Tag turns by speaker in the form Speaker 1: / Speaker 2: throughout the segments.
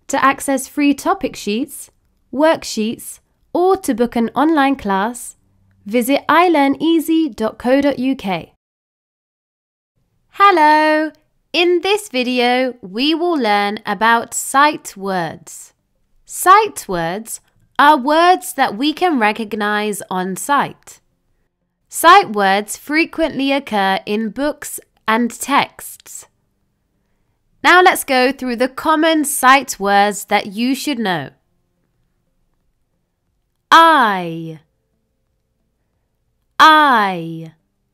Speaker 1: To access free topic sheets, worksheets, or to book an online class, visit ilearneasy.co.uk. Hello! In this video, we will learn about sight words. Sight words are words that we can recognize on sight. Sight words frequently occur in books and texts. Now let's go through the common sight words that you should know. I, I,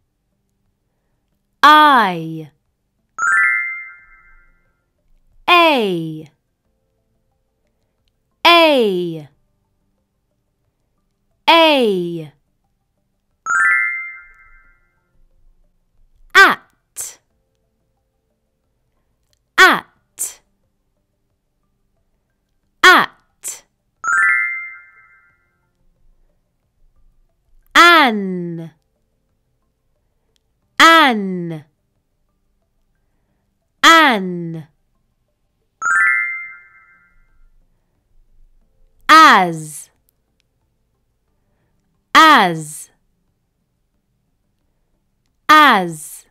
Speaker 1: I. A, A, A. At, at, at. An, an, an. As, as, as.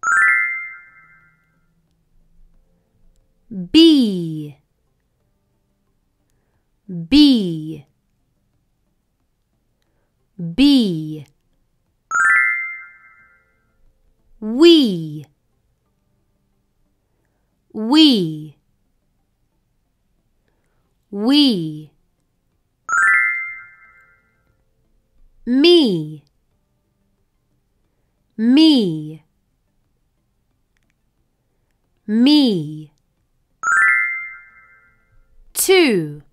Speaker 1: B, B, B. We, we, we. Me, me, me. Two,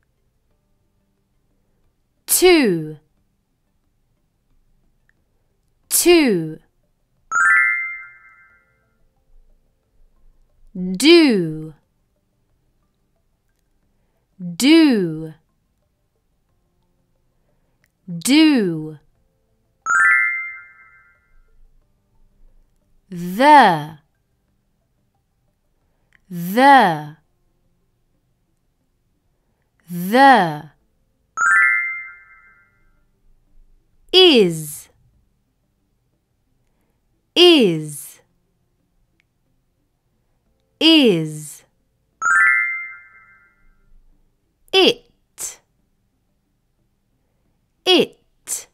Speaker 1: two, two. Do, do, do. The, the, the. Is, is, is. It, it,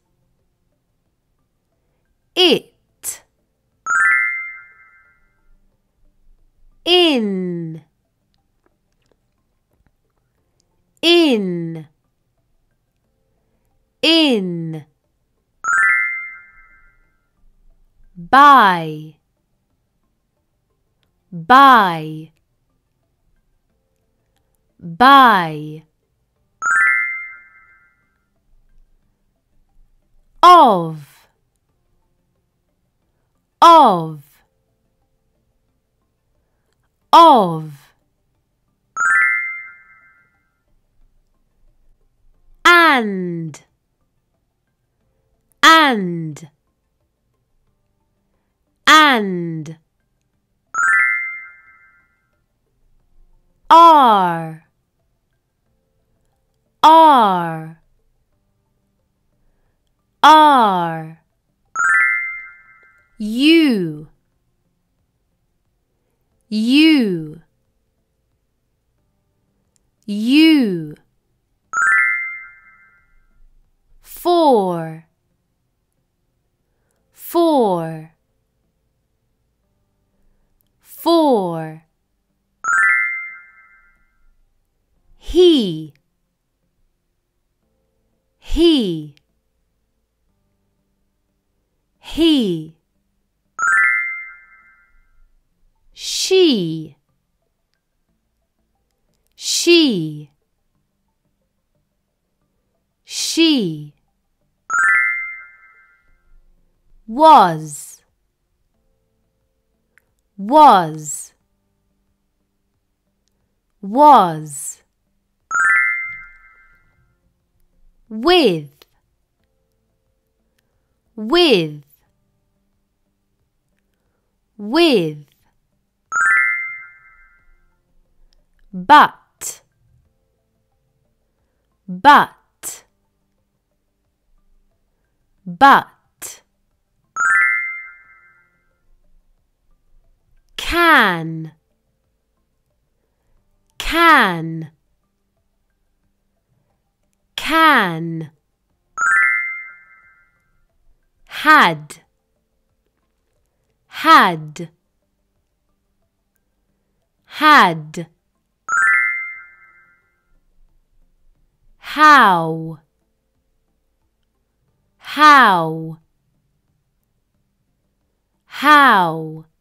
Speaker 1: it. In, in, in. By, by, by. Of, of, of. And, and, and. Are, are, are. You, you, you. For, for, for. He, he, he. She, she, she. Was, was, was. With, with, with. But, but, but. Can, can, can. Had, had, had. How, how, how.